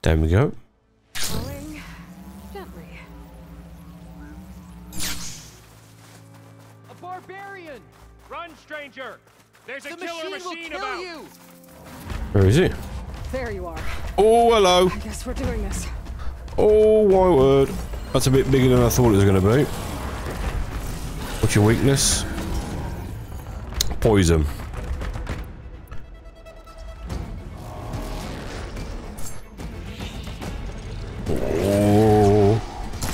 There we go. Going gently. A barbarian! Run, stranger! There's a The killer machine will machine kill about! you! Where is he? There you are. Oh, hello. I guess we're doing this. Oh, my word. That's a bit bigger than I thought it was going to be. What's your weakness? Poison. Oh.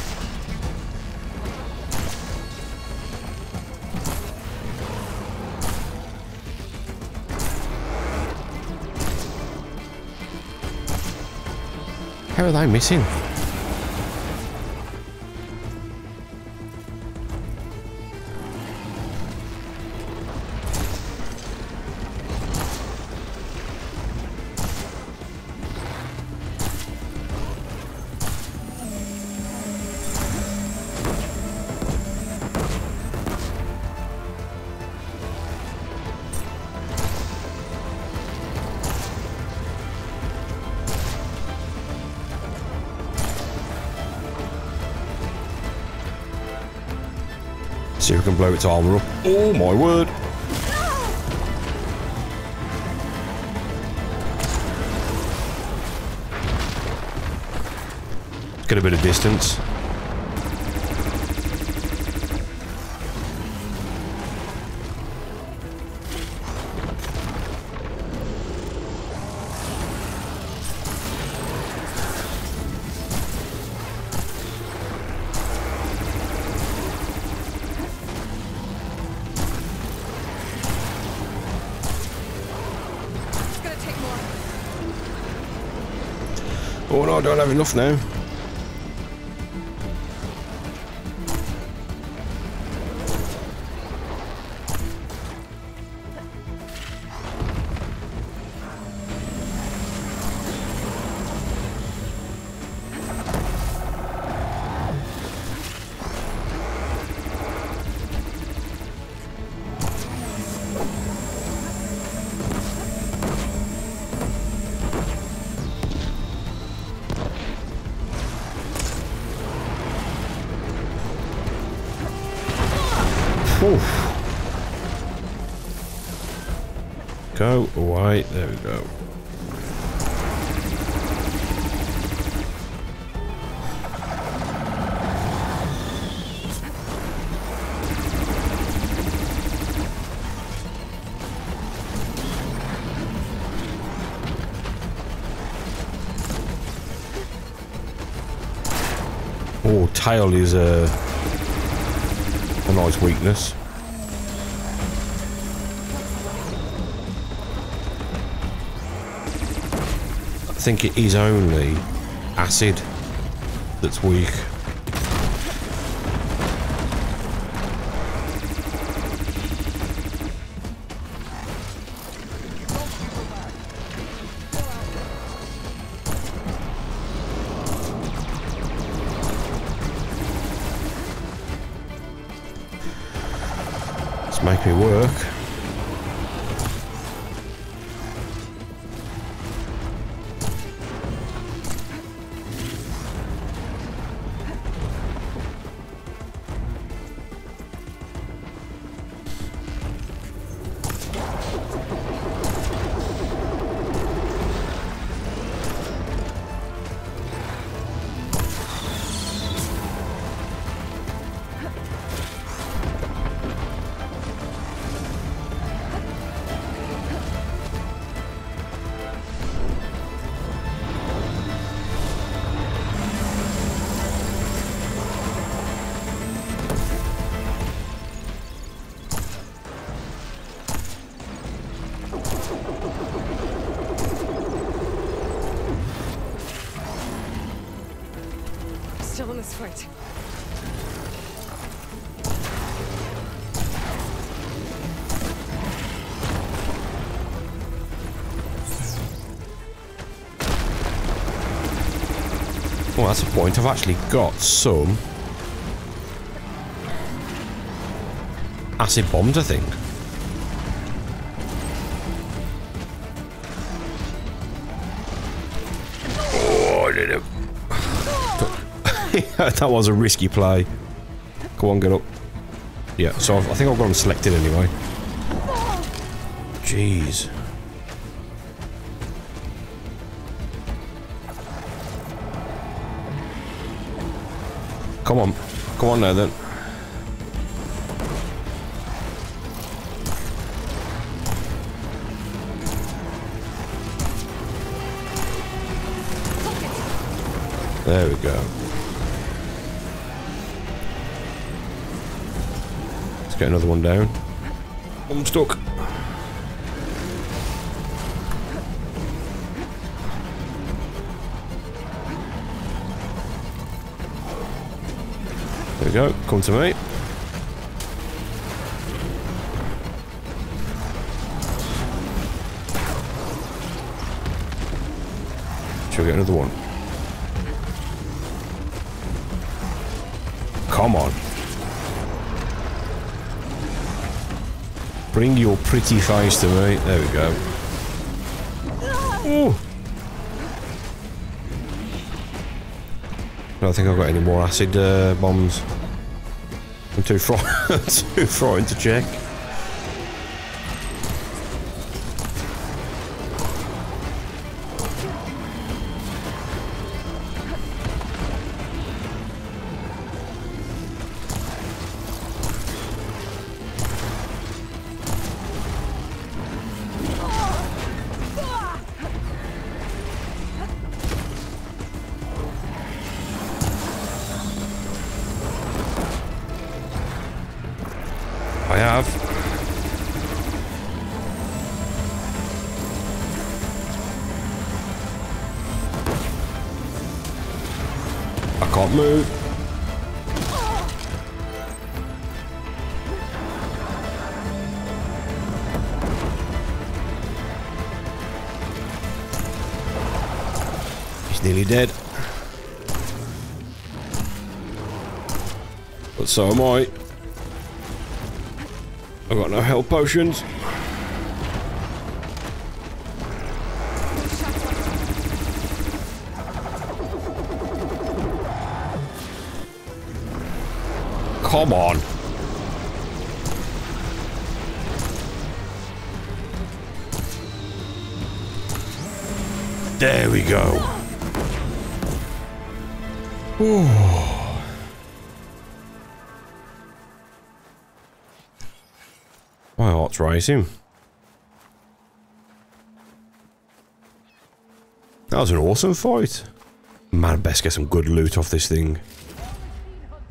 How are they missing? See if we can blow its armor up. Oh my word! Get a bit of distance. It's gonna take more. Oh no, I don't have enough now. Oof. Go away. There we go. Oh, tail is a nice weakness. I think it is only acid that's weak. Let's make me work. Still in this fight. Well, that's a point. I've actually got some acid bombs, I think. Oh, That was a risky play. Go on, get up. Yeah, so I think I've got them selected anyway. Jeez. Come on. Come on now then. There we go. Let's get another one down. I'm stuck. There we go. Come to me. Shall we get another one? Come on. Bring your pretty face to me. There we go. Ooh. I don't think I've got any more acid bombs. I'm too frightened to check. I have. I can't move. He's nearly dead. But so am I. I've got no health potions. Come on. There we go. Ooh. My heart's racing. That was an awesome fight. Man, best get some good loot off this thing.